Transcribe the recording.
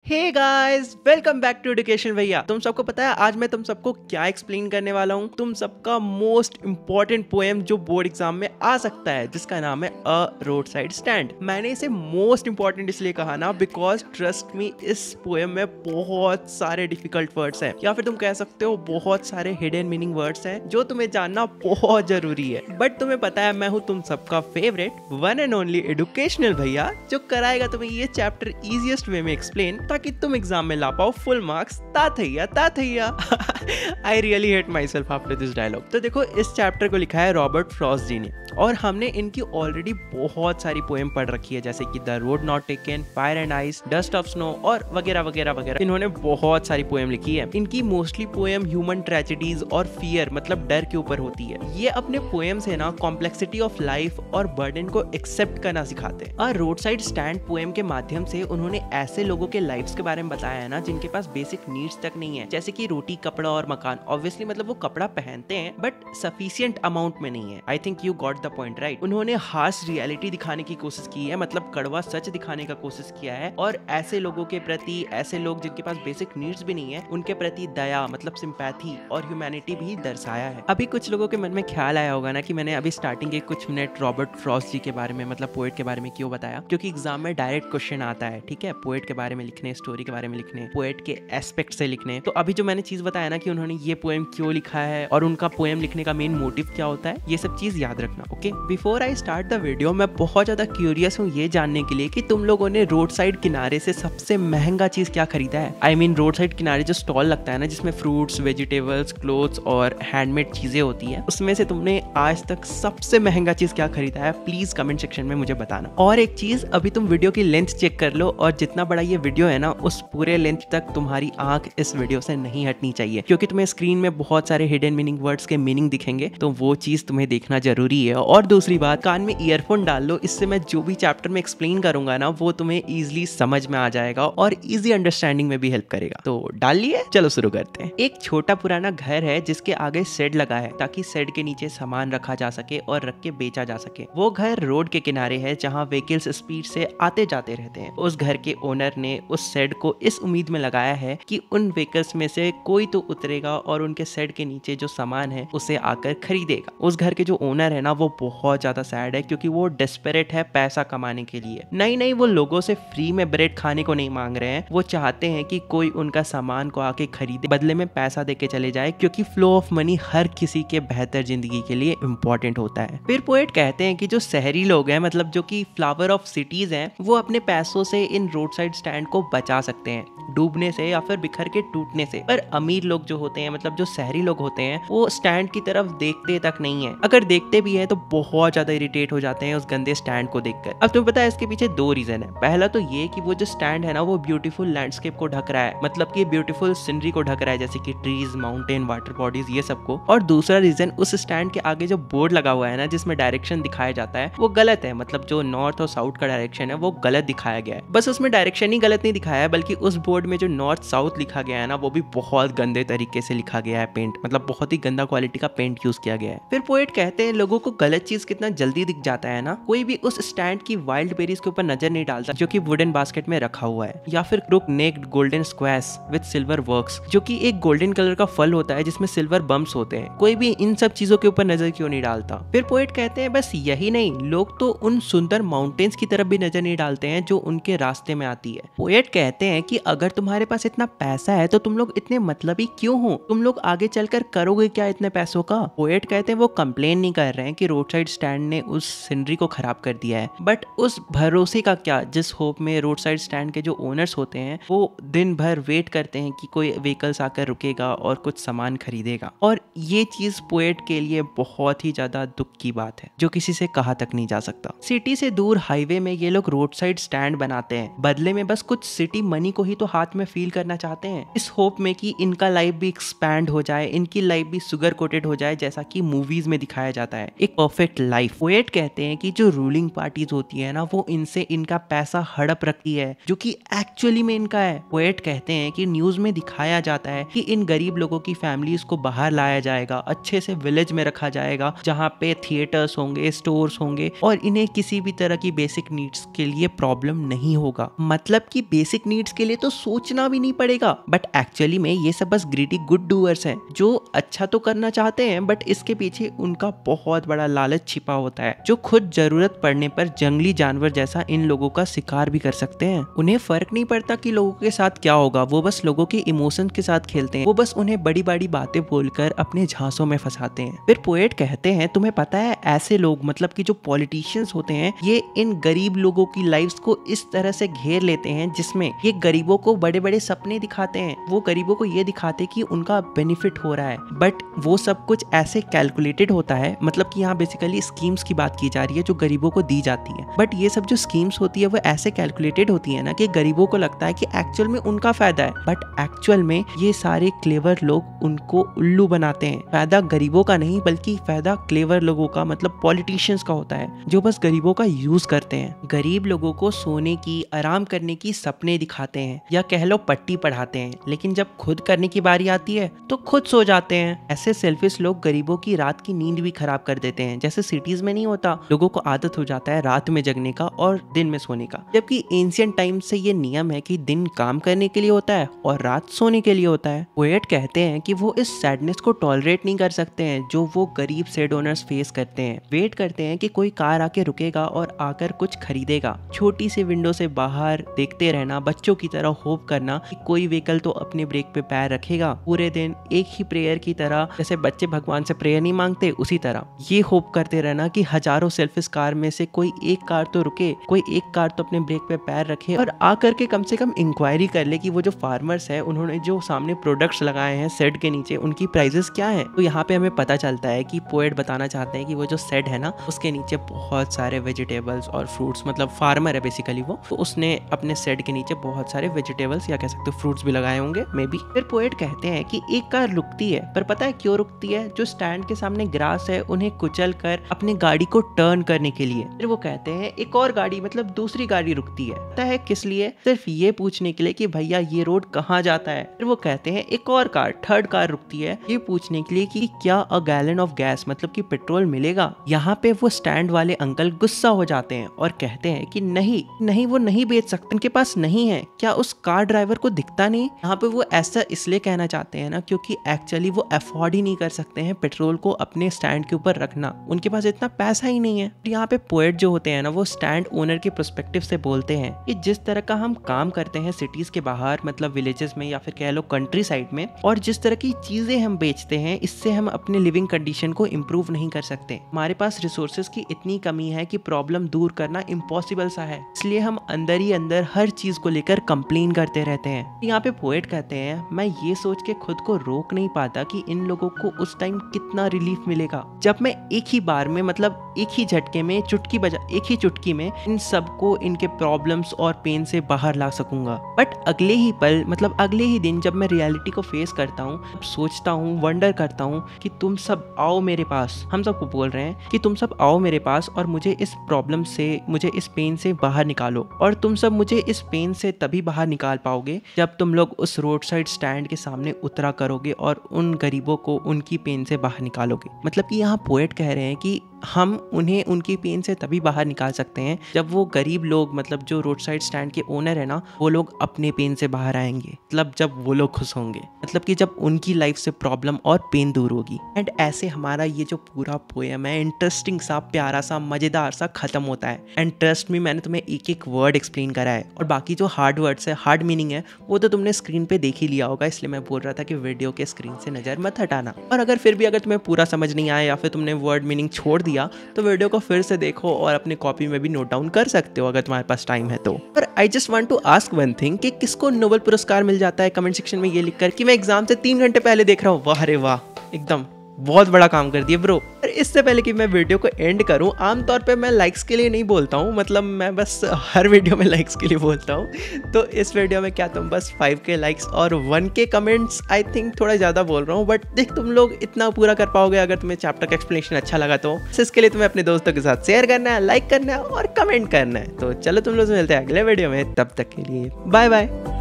Hey guys, welcome back to education Bhaiya. तुम सबको पता है आज मैं तुम सबको क्या एक्सप्लेन करने वाला हूँ। तुम सबका मोस्ट इंपॉर्टेंट पोएम जो बोर्ड एग्जाम में आ सकता है, जिसका नाम है अ रोड साइड स्टैंड। मैंने इसे मोस्ट इंपॉर्टेंट इसलिए कहा ना, बिकॉज ट्रस्ट मी, इस पोएम में बहुत सारे डिफिकल्ट वर्ड्स हैं, या फिर तुम कह सकते हो बहुत सारे हिडन मीनिंग वर्ड्स हैं जो तुम्हें जानना बहुत जरूरी है। बट तुम्हें पता है मैं हूँ तुम सबका favourite one and only educational Bhaiya, जो कराएगा तुम्हें ये चैप्टर इजीएस्ट वे में एक्सप्लेन, ताकि तुम एग्जाम में ला पाओ फुल मार्क्स। ताथैया I really hate myself after this dialogue. तो देखो, इस चैप्टर को लिखा है रॉबर्ट फ्रॉस्ट जी ने, और हमने इनकी ऑलरेडी बहुत सारी पोएम पढ़ रखी है, जैसे कि the road not taken, fire and ice, dust of snow और वगैरह वगैरह वगैरह। इन्होंने बहुत सारी पोएम लिखी है। इनकी मोस्टली पोएम ह्यूमन ट्रेजेडीज और फियर मतलब डर के ऊपर होती है। ये अपने पोएम से ना कॉम्प्लेक्सिटी ऑफ लाइफ और बर्डन को एक्सेप्ट करना सिखाते हैं। और रोड साइड स्टैंड पोएम के माध्यम से उन्होंने ऐसे लोगों के लाइफ्स के बारे में बताया है ना, जिनके पास बेसिक नीड्स तक नहीं है, जैसे कि रोटी, कपड़ा और मकान। ऑब्वियसली मतलब वो कपड़ा पहनते हैं बट सफिशिएंट अमाउंट में नहीं है। I think you got the point right. उन्होंने हार्श रियलिटी दिखाने की कोशिश की है, मतलब कड़वा सच दिखाने का कोशिश किया है, और ऐसे लोगों के प्रति, ऐसे लोग जिनके पास बेसिक नीड्स भी नहीं है, उनके प्रति दया मतलब सिंपैथी और ह्यूमैनिटी भी दर्शाया है। अभी कुछ लोगों के मन में ख्याल आया होगा ना कि मैंने अभी स्टार्टिंग के कुछ मिनट रॉबर्ट फ्रॉस्ट जी के बारे में मतलब पोएट के बारे में क्यों बताया, क्योंकि एग्जाम में डायरेक्ट क्वेश्चन आता है। ठीक है, पोएट के बारे में लिखने, स्टोरी के बारे में लिखने, पोएट के एस्पेक्ट से लिखने। तो अभी जो मैंने चीज बताया ना कि उन्होंने ये पोएम क्यों लिखा है और उनका पोएम लिखने का मेन मोटिव क्या होता है, ये सब चीज याद रखना। Okay, before I start the video, मैं बहुत ज्यादा क्यूरियस हूँ ये जानने के लिए कि तुम लोगों ने रोड साइड किनारे से सबसे महंगा चीज क्या खरीदा है। आई मीन रोड साइड किनारे जो स्टॉल लगता है ना, जिसमें फ्रूट्स, वेजिटेबल्स, क्लोथ्स और हैंडमेड चीजें होती है, उसमें से तुमने आज तक सबसे महंगा चीज क्या खरीदा है, प्लीज कमेंट सेक्शन में मुझे बताना। और एक चीज, अभी तुम वीडियो की लेंथ चेक कर लो, और जितना बड़ा ये वीडियो है ना, उस पूरे लेंथ तक तुम्हारी आंख इस वीडियो से नहीं हटनी चाहिए, क्योंकि तुम्हें स्क्रीन में बहुत सारे हिडन मीनिंग वर्ड्स के मीनिंग दिखेंगे, तो वो चीज तुम्हें देखना जरूरी है। और दूसरी बात, कान में ईयरफोन डाल लो, इससे मैं जो भी चैप्टर में एक्सप्लेन करूंगा ना, वो तुम्हें इजीली समझ में आ जाएगा और इजी अंडरस्टैंडिंग में भी हेल्प करेगा। तो डाल लिए, चलो शुरू करते हैं। एक छोटा पुराना घर है जिसके आगे शेड लगा है, ताकि शेड के नीचे सामान रखा जा सके और रख के बेचा जा सके। वो घर रोड के किनारे है, जहाँ व्हीकल्स स्पीड से आते जाते रहते हैं। उस घर के ओनर ने उस शेड को इस उम्मीद में लगाया है कि उन व्हीकल्स में से कोई तो उतरेगा और उनके शेड के नीचे जो सामान है उसे आकर खरीदेगा। उस घर के जो ओनर है ना, वो बहुत ज्यादा सैड है, क्योंकि वो डेस्परेट है पैसा कमाने के लिए। नहीं, वो लोगों से फ्री में ब्रेड खाने को नहीं मांग रहे हैं, वो चाहते हैं कि कोई उनका सामान को आके खरीदे, बदले में पैसा देके चले जाए, क्योंकि फ्लो ऑफ मनी हर किसी के बेहतर जिंदगी के लिए इम्पोर्टेंट होता है। फिर पोएट कहते हैं कि जो शहरी लोग हैं, मतलब जो कि फ्लावर ऑफ सिटीज हैं, वो अपने पैसों से इन रोड साइड स्टैंड को बचा सकते हैं डूबने से या फिर बिखर के टूटने से। पर अमीर लोग जो होते हैं, मतलब जो शहरी लोग होते हैं, वो स्टैंड की तरफ देखते तक नहीं है। अगर देखते भी है तो बहुत ज्यादा इरिटेट हो जाते हैं उस गंदे स्टैंड को देखकर। अब तुम्हें पता है इसके पीछे दो रीजन है। पहला तो ये कि वो जो स्टैंड है ना, वो ब्यूटीफुल लैंडस्केप को ढक रहा है, मतलब कि ब्यूटीफुल सीनरी को ढक रहा है, जैसे कि ट्रीज, माउंटेन, वाटर बॉडीज, ये सबको। और दूसरा रीजन, उस स्टैंड के आगे जो बोर्ड लगा हुआ है ना, जिसमें डायरेक्शन दिखाया जाता है, वो गलत है। मतलब जो नॉर्थ और साउथ का डायरेक्शन है वो गलत दिखाया गया है। बस उसमें डायरेक्शन ही गलत नहीं दिखाया है, बल्कि उस बोर्ड में जो नॉर्थ साउथ लिखा गया है ना, वो भी बहुत गंदे तरीके से लिखा गया है। पेंट मतलब बहुत ही गंदा क्वालिटी का पेंट यूज किया गया है। फिर पोएट कहते हैं लोगों को गलत चीज कितना जल्दी दिख जाता है ना। कोई भी उस स्टैंड की वाइल्ड बेरीज के ऊपर नजर नहीं डालता जो कि वुडन बास्केट में रखा हुआ है, या फिर crook necked golden squash with silver works, जो कि एक गोल्डन कलर का फल होता है जिसमें सिल्वर बम्प्स होते हैं। कोई भी इन सब चीजों के ऊपर नजर क्यों नहीं डालता। फिर पोएट कहते हैं बस यही नहीं, लोग तो उन सुंदर माउंटेन्स की तरफ भी नजर नहीं डालते हैं जो उनके रास्ते में आती है। पोएट कहते हैं कि अगर तुम्हारे पास इतना पैसा है तो तुम लोग इतने मतलबी क्यों हो, तुम लोग आगे चलकर करोगे क्या इतने पैसों का। पोएट कहते हैं वो कंप्लेन नहीं कर रहे हैं कि रोड साइड स्टैंड ने उस सीनरी को खराब कर दिया है, बट उस भरोसे का क्या, जिस होप में रोड साइड स्टैंड के जो ओनर्स होते हैं वो दिन भर वेट करते हैं कि कोई व्हीकल्स आकर रुकेगा और कुछ सामान खरीदेगा। और ये चीज पोएट के लिए बहुत ही ज्यादा दुख की बात है, जो किसी से कहा तक नहीं जा सकता। सिटी से दूर हाईवे में ये लोग रोड साइड स्टैंड बनाते हैं, बदले में बस कुछ सिटी मनी को ही तो हाथ में फील करना चाहते हैं, इस होप में कि इनका लाइफ भी एक्सपैंड हो जाए, इनकी लाइफ भी सुगर कोटेड हो जाए, जैसा कि मूवीज में दिखाया जाता है, एक परफेक्ट लाइफ। पोएट कहते हैं कि जो रूलिंग पार्टीज होती है ना, वो इनसे इनका पैसा हड़प रखती है, जो कि एक्चुअली में इनका है। पोएट कहते हैं कि न्यूज में दिखाया जाता है कि इन गरीब लोगों की फैमिलीज को बाहर लाया जाएगा, अच्छे से विलेज में रखा जाएगा, जहाँ पे थिएटर्स होंगे, स्टोर्स होंगे, और इन्हें किसी भी तरह की बेसिक नीड्स के लिए प्रॉब्लम नहीं होगा। मतलब कि बेसिक नीड्स के लिए तो सोचना भी नहीं पड़ेगा। बट एक्चुअली में ये सब बस ग्रीडी गुड डूअर्स हैं जो अच्छा तो करना चाहते हैं, बट इसके पीछे उनका बहुत बड़ा लालच छिपा होता है, जो खुद जरूरत पड़ने पर जंगली जानवर जैसा इन लोगों का शिकार भी कर सकते हैं। उन्हें फर्क नहीं पड़ता कि लोगों के साथ क्या होगा, वो बस लोगों के इमोशन के साथ खेलते हैं। वो बस उन्हें बड़ी बड़ी बातें बोलकर अपने झांसों में फंसाते हैं। फिर पोएट कहते हैं, तुम्हें पता है ऐसे लोग मतलब कि जो पॉलिटिशियंस होते हैं, ये इन गरीब लोगों की लाइफ्स को इस तरह से घेर लेते हैं जिसमें ये गरीबों को बड़े बड़े सपने दिखाते हैं। वो गरीबों को ये दिखाते कि उनका बेनिफिट हो रहा है, बट वो सब कुछ ऐसे कैलकुलेटेड होता है। मतलब कि यहाँ बेसिकली स्कीम्स की बात की जा रही है जो गरीबों को दी जाती है, बट ये सब जो स्कीम्स होती है वो ऐसे कैलकुलेटेड होती है ना कि गरीबों को लगता है कि एक्चुअल में उनका फायदा है, बट एक्चुअल में ये सारे क्लेवर लोग उनको उल्लू बनाते हैं। फायदा गरीबों का नहीं बल्कि फायदा क्लेवर लोगों का, मतलब पॉलिटिशियंस का होता है, जो बस गरीबों का यूज करते हैं। गरीब लोगों को सोने की, आराम करने की सपने दिखाते हैं, या कह लो पट्टी पढ़ाते हैं, लेकिन जब खुद करने की बारी आती है तो खुद सो जाते हैं। ऐसे सेल्फिश लोग गरीबों की रात की नींद भी खराब कर देते हैं। जैसे सिटीज में नहीं होता, लोगों को आदत हो जाता है रात में जगने का और दिन में सोने का, जबकि एंशिएंट टाइम से ये नियम है कि दिन काम करने के लिए होता है और रात सोने के लिए होता है। पोएट कहते हैं कि वो इस सैडनेस को टॉलरेट नहीं कर सकते हैं जो वो गरीब सेड ओनर्स फेस करते हैं। वेट करते हैं कि कोई कार आके रुकेगा और आकर कुछ खरीदेगा। छोटी सी विंडो से बाहर देखते रहना, बच्चों की तरह होप करना कि कोई व्हीकल तो अपने ब्रेक पे पैर रखेगा। पूरे दिन एक ही प्रेयर की तरह, जैसे बच्चे भगवान से प्रेयर नहीं मांगते उसी तरह ये होप करते रहना कि हजारों सेल्फिश कार में से कोई एक कार तो रुके, कोई एक कार तो अपने ब्रेक पे पैर रखे और आकर के कम से कम इंक्वायरी कर ले कि वो जो फार्मर्स है उन्होंने जो सामने प्रोडक्ट्स लगाए हैं शेड के नीचे, उनकी प्राइसेस क्या है। तो यहाँ पे हमें पता चलता है कि पोएट बताना चाहते हैं कि वो जो शेड है ना, उसके नीचे बहुत सारे वेजिटेबल्स और फ्रूट्स, मतलब फार्मर है बेसिकली वो, तो उसने अपने शेड के नीचे बहुत सारे वेजिटेबल्स या कह सकते हो फ्रूट्स भी लगाए होंगे मे बी। फिर पोएट कहते हैं कि एक कार रुकती है, पर पता है क्यों रुकती है? जो स्टैंड के सामने ग्रास है उन्हें कुचल कर अपनी गाड़ी को टर्न करने के लिए। फिर वो कहते हैं एक और गाड़ी, मतलब दूसरी गाड़ी रुकती है। पता है किस लिए? सिर्फ ये पूछने के लिए कि भैया ये रोड कहाँ जाता है। फिर वो कहते हैं एक और कार, थर्ड कार रुकती है ये पूछने के लिए कि क्या अ गैलन ऑफ गैस, मतलब कि पेट्रोल मिलेगा। यहाँ पे वो स्टैंड वाले अंकल गुस्सा हो जाते हैं और कहते हैं कि नहीं नहीं, वो नहीं बेच सकते, उनके पास नहीं है। क्या उस कार ड्राइवर को दिखता नहीं? यहाँ पे वो ऐसा इसलिए कहना चाहते हैं ना क्योंकि एक्चुअली वो अफोर्ड ही नहीं कर सकते हैं पेट्रोल को अपने स्टैंड के ऊपर रखना, उनके पास इतना पैसा ही नहीं है। यहाँ पे पोएट जो होते हैं ना, वो स्टैंड ओनर के पर्सपेक्टिव से बोलते हैं कि जिस तरह का हम काम करते हैं सिटीज के बाहर, मतलब विलेजेस में या फिर कह लो कंट्री साइड में, और जिस तरह की चीजें हम बेचते हैं, इससे हम अपने लिविंग कंडीशन को इम्प्रूव नहीं कर सकते। हमारे पास रिसोर्सेज की इतनी कमी है कि प्रॉब्लम दूर करना इम्पॉसिबल सा है, इसलिए हम अंदर ही अंदर हर चीज को लेकर कंप्लेन करते रहते हैं। यहाँ पे पोएट कहते हैं, मैं ये सोच के खुद को रोक नहीं पाता कि इन लोगों को उस टाइम कितना रिलीफ मिलेगा जब मैं एक ही बार में, मतलब एक ही झटके में, चुटकी बजा एक ही चुटकी में इन सबको इनके प्रॉब्लम्स और पेन से बाहर ला सकूंगा। बट अगले ही पल, मतलब अगले ही दिन जब मैं रियलिटी को फेस करता हूँ, सोचता हूँ, वंडर करता हूँ कि तुम सब आओ मेरे पास, हम सबको बोल रहे हैं कि तुम सब आओ मेरे पास और मुझे इस प्रॉब्लम से, मुझे इस पेन से बाहर निकालो। और तुम सब मुझे इस पेन से तभी बाहर निकाल पाओगे जब तुम लोग उस रोड साइड स्टैंड के सामने उतरा करोगे और उन गरीबों को उनकी पेन से बाहर निकालोगे। मतलब कि यहाँ पोएट कह रहे हैं कि हम उन्हें उनकी पेन से तभी बाहर निकाल सकते हैं जब वो गरीब लोग, मतलब जो रोड साइड स्टैंड के ओनर है ना, वो लोग अपने पेन से बाहर आएंगे, मतलब जब वो लोग खुश होंगे, मतलब कि जब उनकी लाइफ से प्रॉब्लम और पेन दूर होगी। एंड ऐसे हमारा ये जो पूरा पोएम है इंटरेस्टिंग सा, प्यारा सा, मजेदार सा खत्म होता है। एंड ट्रस्ट मी, मैंने तुम्हें एक एक वर्ड एक्सप्लेन करा है और बाकी जो हार्ड वर्ड्स है, हार्ड मीनिंग है, वो तो तुमने स्क्रीन पे देख ही लिया होगा, इसलिए मैं बोल रहा था कि वीडियो के स्क्रीन से नजर मत हटाना। और अगर फिर भी अगर तुम्हें पूरा समझ नहीं आया या फिर तुमने वर्ड मीनिंग छोड़ दिया तो वीडियो को फिर से देखो और अपने कॉपी में भी नोट डाउन कर सकते हो अगर तुम्हारे पास टाइम है तो। पर I just want to ask one thing कि किसको नोबेल पुरस्कार मिल जाता है कमेंट सेक्शन में ये लिखकर कि मैं एग्जाम से 3 घंटे पहले देख रहा हूँ। वाह रे वाह, एकदम बहुत बड़ा काम कर दिया ब्रो। पर इससे पहले कि मैं वीडियो को एंड करूं, आमतौर पे मैं लाइक्स के लिए नहीं बोलता हूं, मतलब मैं बस हर वीडियो में लाइक्स के लिए बोलता हूं। तो इस वीडियो में क्या तुम बस 5K लाइक्स और 1K कमेंट्स, आई थिंक थोड़ा ज़्यादा बोल रहा हूं, बट देख तुम लोग इतना पूरा कर पाओगे अगर तुम्हें चैप्टर का एक्सप्लेनेशन अच्छा लगा तो। इसके लिए तुम्हें अपने दोस्तों के साथ शेयर करना है, लाइक करना है और कमेंट करना है। तो चलो तुम लोग से मिलते हैं अगले वीडियो में, तब तक के लिए बाय बाय।